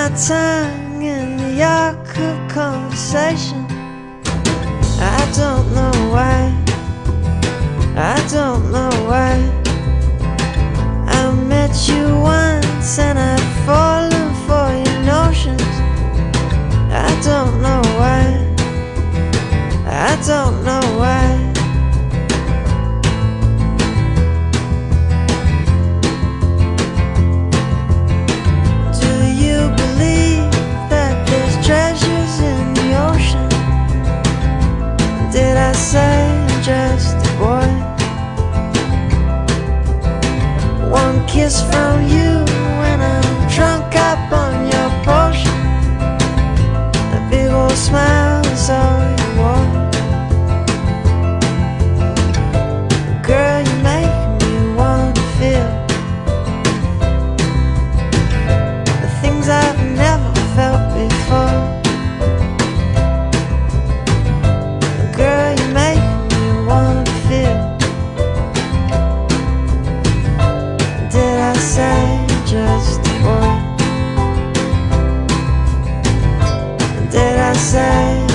my tongue in the arc of conversation. I don't know why, I don't know why. I met you once and I'd fallen for your notions. I don't know why, I don't know why. Do you believe that there's treasures in the ocean? Did I say I'm just a boy? One kiss from you when I'm drunk up on your potion. A big old smile is all you want. Girl, you make me wanna feel the things I've never felt before. Girl, you make me wanna feel. Did I say just a boy? Did I say